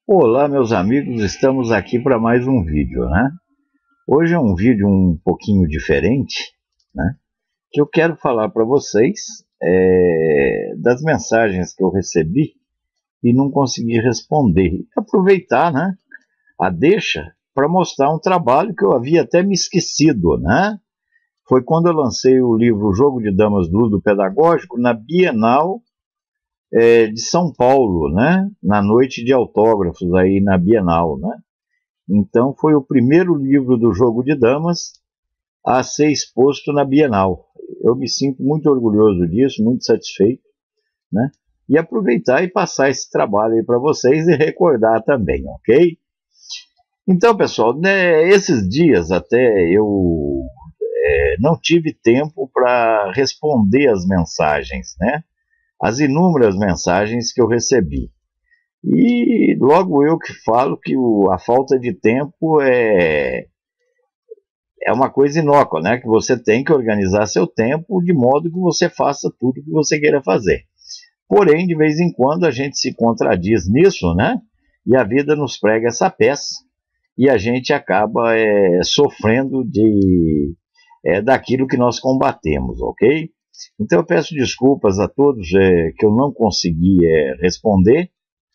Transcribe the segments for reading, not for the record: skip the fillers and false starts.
Olá, meus amigos, estamos aqui para mais um vídeo, né? Hoje é um vídeo um pouquinho diferente, né? Que eu quero falar para vocês das mensagens que eu recebi e não consegui responder. E aproveitar, né, a deixa para mostrar um trabalho que eu havia até me esquecido, né? Foi quando eu lancei o livro Jogo de Damas Ludo Pedagógico na Bienal de São Paulo, né? Na noite de autógrafos aí na Bienal, né? Então foi o primeiro livro do Jogo de Damas a ser exposto na Bienal. Eu me sinto muito orgulhoso disso, muito satisfeito, né? E aproveitar e passar esse trabalho aí para vocês e recordar também, ok? Então, pessoal, né, esses dias até eu não tive tempo para responder as mensagens, né? As inúmeras mensagens que eu recebi. E logo eu que falo que a falta de tempo é uma coisa inócua, né? Que você tem que organizar seu tempo de modo que você faça tudo que você queira fazer. Porém, de vez em quando a gente se contradiz nisso, né? E a vida nos prega essa peça e a gente acaba sofrendo daquilo que nós combatemos, ok? Então eu peço desculpas a todos que eu não consegui responder.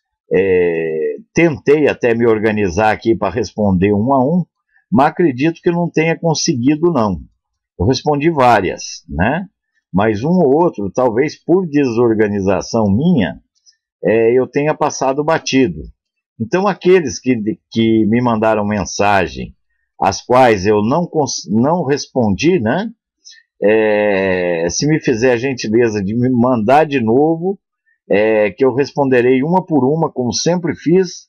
Tentei até me organizar aqui para responder um a um, mas acredito que não tenha conseguido não. Eu respondi várias, né? Mas um ou outro, talvez por desorganização minha, eu tenha passado batido. Então aqueles que me mandaram mensagem, as quais eu não respondi, né? Se me fizer a gentileza de me mandar de novo, que eu responderei uma por uma, como sempre fiz,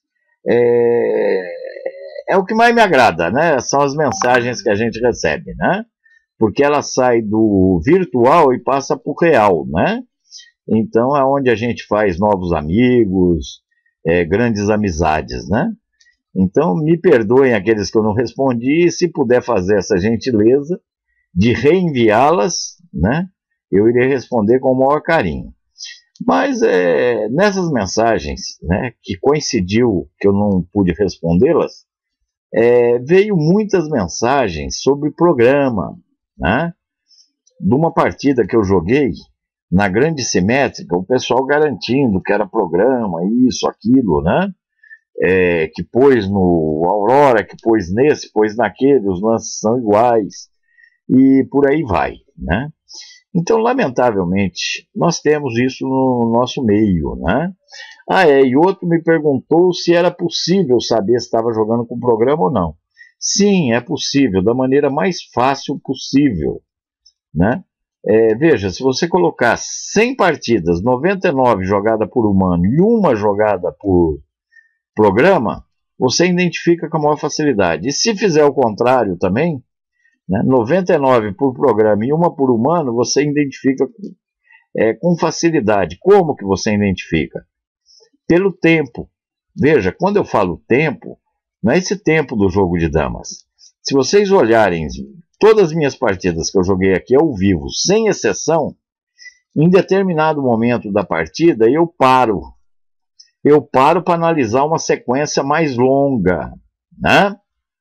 é o que mais me agrada, né? São as mensagens que a gente recebe, né? Porque ela sai do virtual e passa para o real, né? Então é onde a gente faz novos amigos, grandes amizades, né? Então me perdoem aqueles que eu não respondi, e se puder fazer essa gentileza de reenviá-las, né? Eu irei responder com o maior carinho. Mas nessas mensagens, né, que coincidiu que eu não pude respondê-las, veio muitas mensagens sobre programa, né? De uma partida que eu joguei na Grande Simétrica, o pessoal garantindo que era programa, isso, aquilo, né? Que pôs no Aurora, que pôs nesse, pôs naquele, os lances são iguais, e por aí vai, né? Então, lamentavelmente, nós temos isso no nosso meio, né? E outro me perguntou se era possível saber se estava jogando com programa ou não. Sim, é possível, da maneira mais fácil possível, né? Veja, se você colocar 100 partidas, 99 jogadas por humano e uma jogada por programa, você identifica com a maior facilidade. E se fizer o contrário também, né, 99 por programa e uma por humano, você identifica com facilidade. Como que você identifica? Pelo tempo. Veja, quando eu falo tempo, não é esse tempo do jogo de damas. Se vocês olharem todas as minhas partidas que eu joguei aqui ao vivo, sem exceção, em determinado momento da partida eu paro. Eu paro para analisar uma sequência mais longa, né?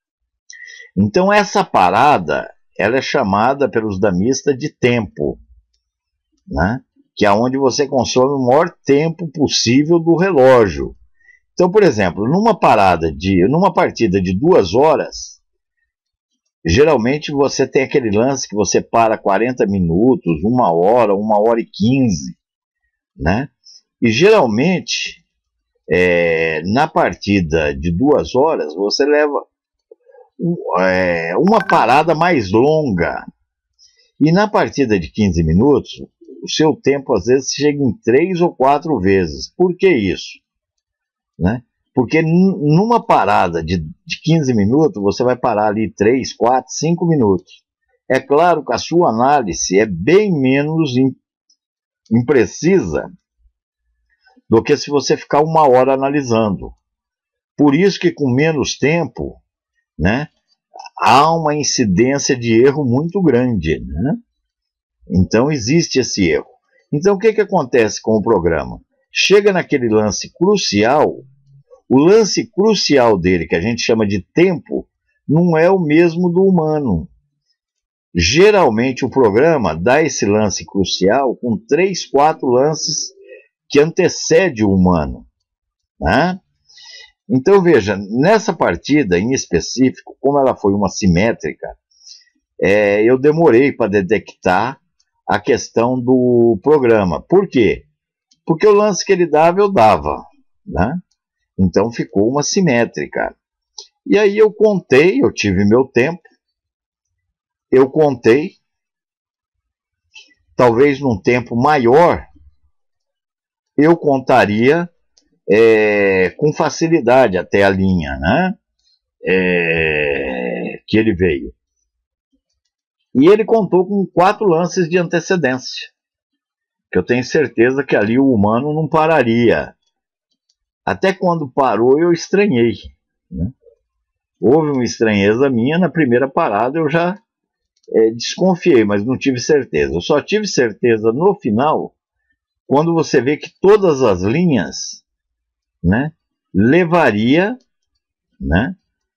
Então essa parada, ela é chamada pelos damistas de tempo, né? Que é onde você consome o maior tempo possível do relógio. Então, por exemplo, numa partida de 2 horas, geralmente você tem aquele lance que você para 40 minutos, 1 hora, 1 hora e 15, né? E geralmente, na partida de 2 horas, você leva uma parada mais longa. E na partida de 15 minutos, o seu tempo às vezes chega em 3 ou 4 vezes. Por que isso? Né? Porque numa parada de 15 minutos, você vai parar ali 3, 4, 5 minutos. É claro que a sua análise é bem menos imprecisa do que se você ficar 1 hora analisando. Por isso que com menos tempo, né, há uma incidência de erro muito grande, né? Então existe esse erro. Então o que acontece com o programa? Chega naquele lance crucial, o lance crucial dele, que a gente chama de tempo, não é o mesmo do humano. Geralmente o programa dá esse lance crucial com 3, 4 lances que antecede o humano, né? Então veja, nessa partida em específico, como ela foi uma simétrica, eu demorei para detectar a questão do programa. Por quê? Porque o lance que ele dava, eu dava, né? Então ficou uma simétrica. E aí eu contei, eu tive meu tempo, eu contei, talvez num tempo maior, eu contaria com facilidade até a linha, né? Que ele veio. E ele contou com 4 lances de antecedência, que eu tenho certeza que ali o humano não pararia. Até quando parou eu estranhei, né? Houve uma estranheza minha, na primeira parada eu já desconfiei, mas não tive certeza. Eu só tive certeza no final, quando você vê que todas as linhas, né, levaria, né,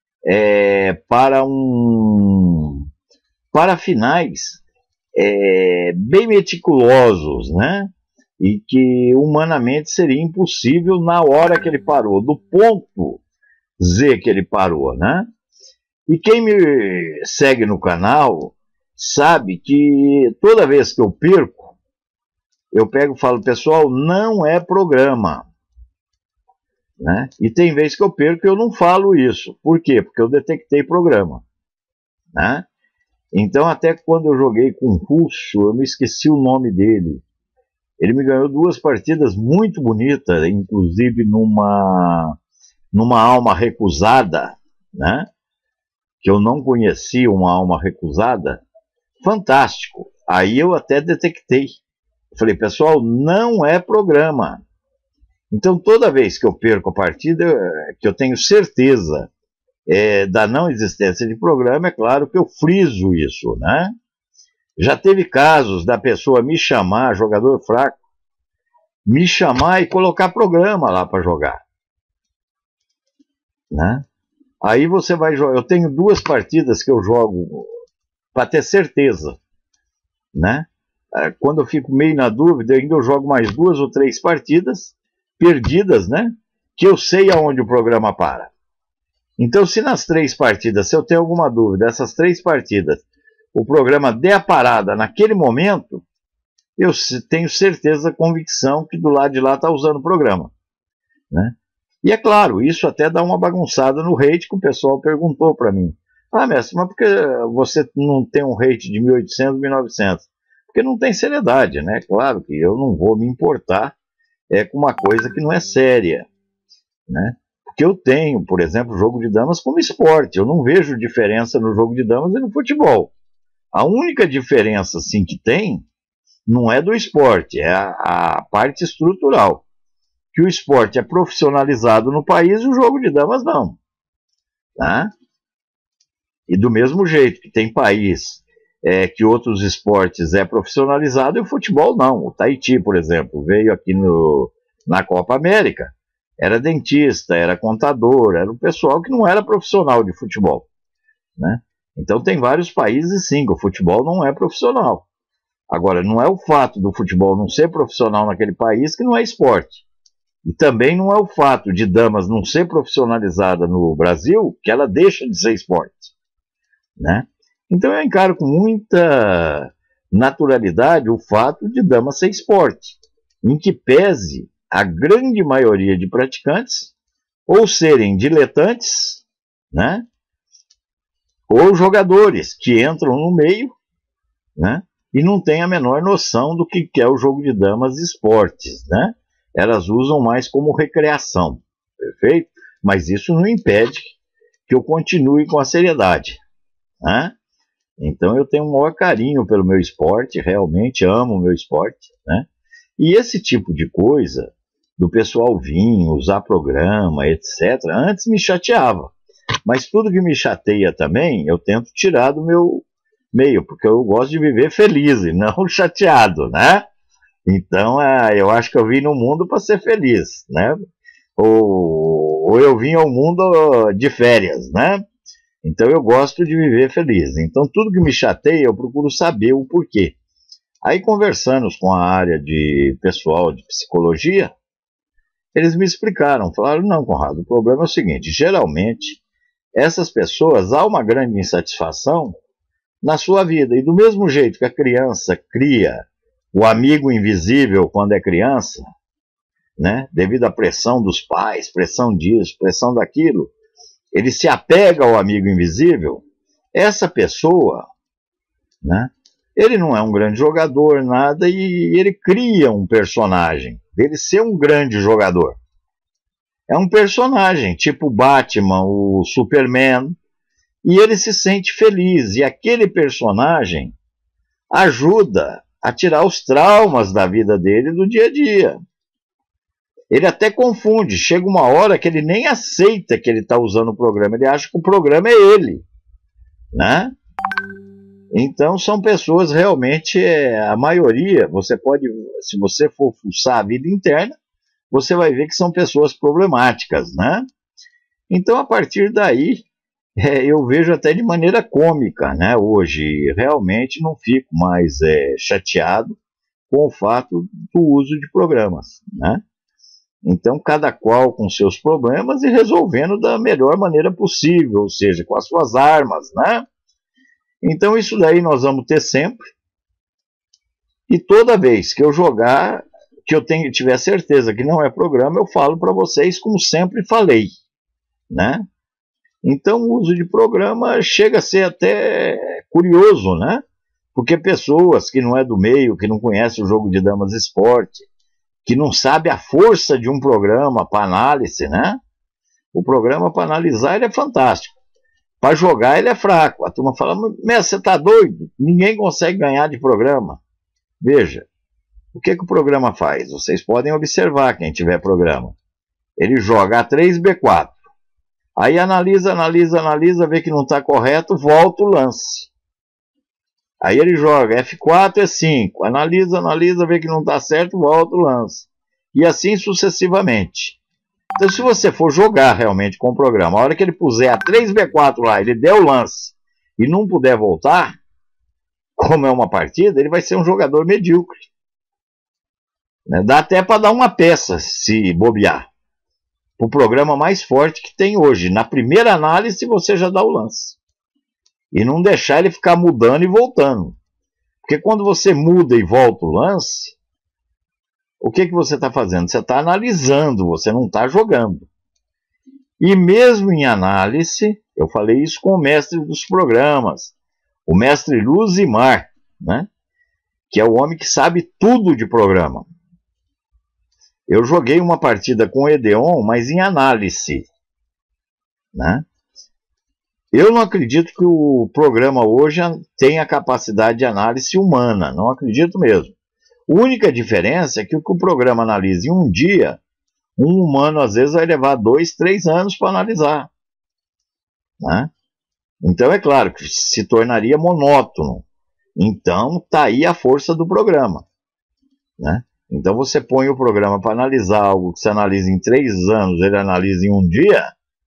para finais bem meticulosos, né, e que humanamente seria impossível na hora que ele parou, do ponto Z que ele parou, né? E quem me segue no canal sabe que toda vez que eu perco, eu pego e falo, pessoal, não é programa, né? E tem vezes que eu perco e eu não falo isso. Por quê? Porque eu detectei programa, né? Então até quando eu joguei com o russo, eu me esqueci o nome dele. Ele me ganhou 2 partidas muito bonitas, inclusive numa alma recusada, né? Que eu não conhecia, uma alma recusada. Fantástico. Aí eu até detectei. Falei, pessoal, não é programa. Então, toda vez que eu perco a partida, que eu tenho certeza da não existência de programa, é claro que eu friso isso, né? Já teve casos da pessoa me chamar, jogador fraco, me chamar e colocar programa lá para jogar, né? Aí você vai jogar. Eu tenho 2 partidas que eu jogo para ter certeza, né? Quando eu fico meio na dúvida, ainda eu jogo mais 2 ou 3 partidas perdidas, né? Que eu sei aonde o programa para. Então, se nas 3 partidas, se eu tenho alguma dúvida, essas 3 partidas, o programa der a parada naquele momento, eu tenho certeza, convicção que do lado de lá está usando o programa, né? E é claro, isso até dá uma bagunçada no rate, que o pessoal perguntou para mim. Ah, mestre, mas por que você não tem um rate de 1800, 1900? Porque não tem seriedade, né? Claro que eu não vou me importar com uma coisa que não é séria, né? Porque eu tenho, por exemplo, jogo de damas como esporte. Eu não vejo diferença no jogo de damas e no futebol. A única diferença, assim, que tem, não é do esporte, é a parte estrutural. Que o esporte é profissionalizado no país e o jogo de damas não, tá? E do mesmo jeito que tem país que outros esportes é profissionalizado e o futebol não. O Tahiti, por exemplo, veio aqui na Copa América, era dentista, era contador, era um pessoal que não era profissional de futebol, né? Então tem vários países sim que o futebol não é profissional. Agora, não é o fato do futebol não ser profissional naquele país que não é esporte. E também não é o fato de damas não ser profissionalizada no Brasil que ela deixa de ser esporte, né? Então eu encaro com muita naturalidade o fato de dama ser esporte, em que pese a grande maioria de praticantes ou serem diletantes, né? Ou jogadores que entram no meio, né? E não têm a menor noção do que é o jogo de damas esportes, né? Elas usam mais como recreação, perfeito? Mas isso não impede que eu continue com a seriedade, né? Então eu tenho um maior carinho pelo meu esporte, realmente amo o meu esporte, né? E esse tipo de coisa, do pessoal vir, usar programa, etc., antes me chateava. Mas tudo que me chateia também, eu tento tirar do meu meio, porque eu gosto de viver feliz e não chateado, né? Então, eu acho que eu vim no mundo para ser feliz, né? Ou ou eu vim ao mundo de férias, né? Então eu gosto de viver feliz. Então tudo que me chateia eu procuro saber o porquê. Aí conversando com a área de pessoal de psicologia, eles me explicaram, falaram, não, Conrado, o problema é o seguinte, geralmente essas pessoas há uma grande insatisfação na sua vida, e do mesmo jeito que a criança cria o amigo invisível quando é criança, né, devido à pressão dos pais, pressão disso, pressão daquilo, ele se apega ao amigo invisível, essa pessoa, né, ele não é um grande jogador, nada, e ele cria um personagem dele ser um grande jogador. É um personagem, tipo o Batman, o Superman, e ele se sente feliz, e aquele personagem ajuda a tirar os traumas da vida dele do dia a dia. Ele até confunde, chega uma hora que ele nem aceita que ele está usando o programa, ele acha que o programa é ele, né? Então são pessoas realmente, a maioria, você pode, se você for fuçar a vida interna, você vai ver que são pessoas problemáticas, né? Então a partir daí, eu vejo até de maneira cômica, né? Hoje realmente não fico mais chateado com o fato do uso de programas, né? Então cada qual com seus problemas e resolvendo da melhor maneira possível, ou seja, com as suas armas, né? Então isso daí nós vamos ter sempre, e toda vez que eu jogar, que eu tiver certeza que não é programa, eu falo para vocês como sempre falei, né? Então o uso de programa chega a ser até curioso, né? Porque pessoas que não é do meio, que não conhecem o jogo de damas esporte, que não sabe a força de um programa para análise, né? O programa para analisar ele é fantástico. Para jogar ele é fraco. A turma fala, mas você está doido? Ninguém consegue ganhar de programa. Veja, o que o programa faz? Vocês podem observar quem tiver programa. Ele joga A3, B4. Aí analisa, vê que não está correto, volta o lance. Aí ele joga F4, E5. Analisa, vê que não está certo, volta o lance. E assim sucessivamente. Então, se você for jogar realmente com o programa, a hora que ele puser A3, B4 lá, ele der o lance e não puder voltar, como é uma partida, ele vai ser um jogador medíocre. Né? Dá até para dar uma peça, se bobear. O programa mais forte que tem hoje. Na primeira análise, você já dá o lance. E não deixar ele ficar mudando e voltando. Porque quando você muda e volta o lance, o que você está fazendo? Você está analisando, você não está jogando. E mesmo em análise, eu falei isso com o mestre dos programas, o mestre Luzimar, né? Que é o homem que sabe tudo de programa. Eu joguei uma partida com o Edeon, mas em análise, né? Eu não acredito que o programa hoje tenha capacidade de análise humana, não acredito mesmo. A única diferença é que o que o programa analisa em um dia, um humano às vezes vai levar 2, 3 anos para analisar, né? Então é claro que se tornaria monótono. Então está aí a força do programa, né? Então você põe o programa para analisar algo que você analisa em 3 anos, ele analisa em um dia,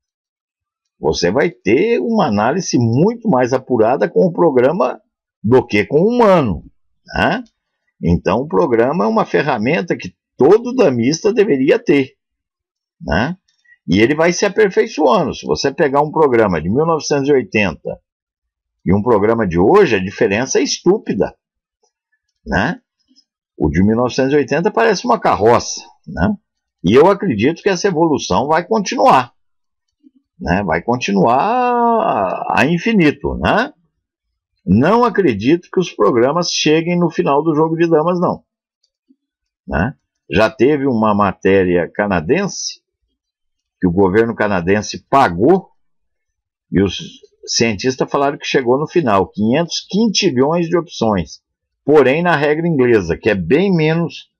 você vai ter uma análise muito mais apurada com o programa do que com o humano, né? Então o programa é uma ferramenta que todo damista deveria ter, né? E ele vai se aperfeiçoando. Se você pegar um programa de 1980 e um programa de hoje, a diferença é estúpida, né? O de 1980 parece uma carroça, né? E eu acredito que essa evolução vai continuar, né? Vai continuar a infinito, né? Não acredito que os programas cheguem no final do jogo de damas, não, né? Já teve uma matéria canadense que o governo canadense pagou e os cientistas falaram que chegou no final, 500 quintilhões de opções. Porém, na regra inglesa, que é bem menos,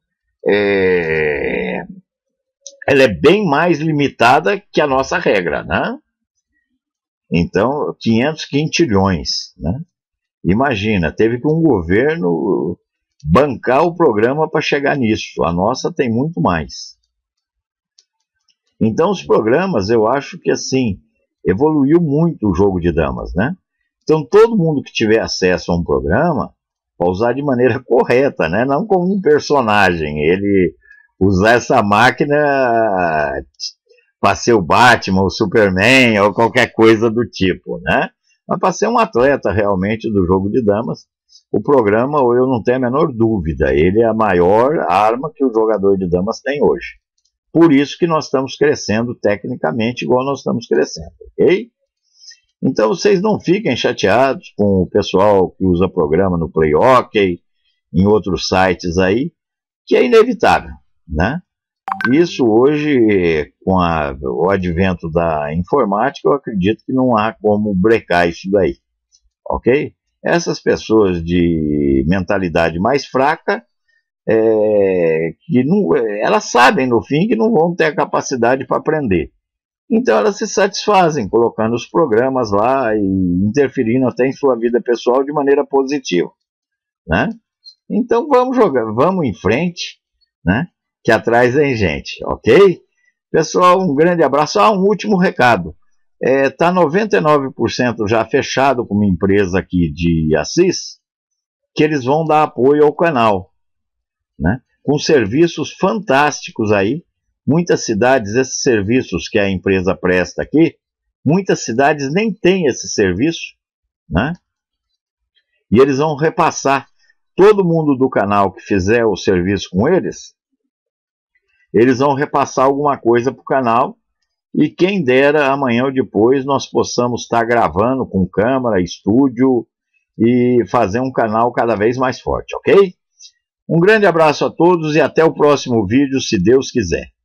ela é bem mais limitada que a nossa regra, né? Então, 500 quintilhões, né? Imagina, teve que um governo bancar o programa para chegar nisso. A nossa tem muito mais. Então os programas, eu acho que assim, evoluiu muito o jogo de damas, né? Então todo mundo que tiver acesso a um programa, para usar de maneira correta, né? Não como um personagem, ele usar essa máquina para ser o Batman, o Superman ou qualquer coisa do tipo, né? Mas para ser um atleta realmente do jogo de damas, o programa, eu não tenho a menor dúvida, ele é a maior arma que o jogador de damas tem hoje. Por isso que nós estamos crescendo tecnicamente igual nós estamos crescendo, ok? Então vocês não fiquem chateados com o pessoal que usa programa no Play Hockey, em outros sites aí, que é inevitável, né? Isso hoje, com o advento da informática, eu acredito que não há como brecar isso daí, ok? Essas pessoas de mentalidade mais fraca, que não, elas sabem no fim que não vão ter a capacidade para aprender. Então elas se satisfazem colocando os programas lá e interferindo até em sua vida pessoal de maneira positiva, né? Então vamos jogar, vamos em frente, né? Que atrás vem gente, ok? Pessoal, um grande abraço. Um último recado. Tá 99% já fechado com uma empresa aqui de Assis, que eles vão dar apoio ao canal, né? Com serviços fantásticos aí. Muitas cidades, esses serviços que a empresa presta aqui, muitas cidades nem têm esse serviço, né? E eles vão repassar todo mundo do canal que fizer o serviço com eles vão repassar alguma coisa para o canal, e quem dera amanhã ou depois nós possamos estar gravando com câmera, estúdio e fazer um canal cada vez mais forte, ok? Um grande abraço a todos e até o próximo vídeo, se Deus quiser.